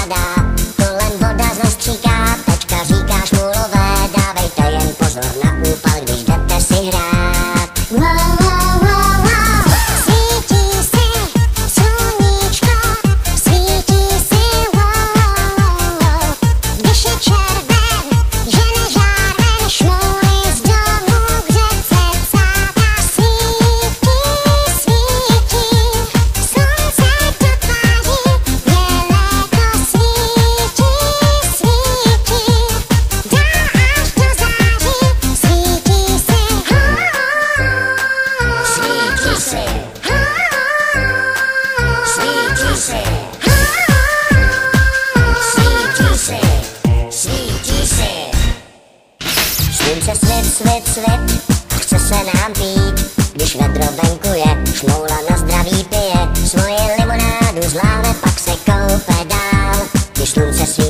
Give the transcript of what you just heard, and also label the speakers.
Speaker 1: padá, kolem voda zastříká, tačka říká šmůlové, dávejte jen pozor na úpal, když jdete si hrát. Wow, wow, wow, wow. Svítí si sluníčko, svítí si, wow, wow, wow. Když je červen, žene žárven, šmouly z domu k řece cáta. Svítí, svítí, slunce do tváří, je léto, svítí, svítí, dál až do září, svítí si, svítí si, svítí si, svítí si, svítí si. Slunce svit, svit, svit, chce se nám pít, když vedro venku je, šmoula na zdraví pije, svoje limonádu z láhve, pak se koupe dál, když slunce svítí.